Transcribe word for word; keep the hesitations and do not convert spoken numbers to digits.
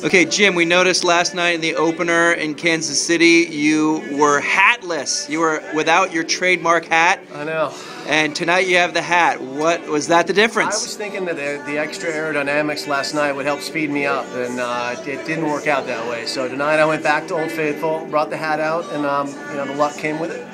Okay, Jim, we noticed last night in the opener in Kansas City, you were hatless. You were without your trademark hat. I know. And tonight you have the hat. What was that the difference? I was thinking that the, the extra aerodynamics last night would help speed me up, and uh, it didn't work out that way. So tonight I went back to Old Faithful, brought the hat out, and um, you know, the luck came with it.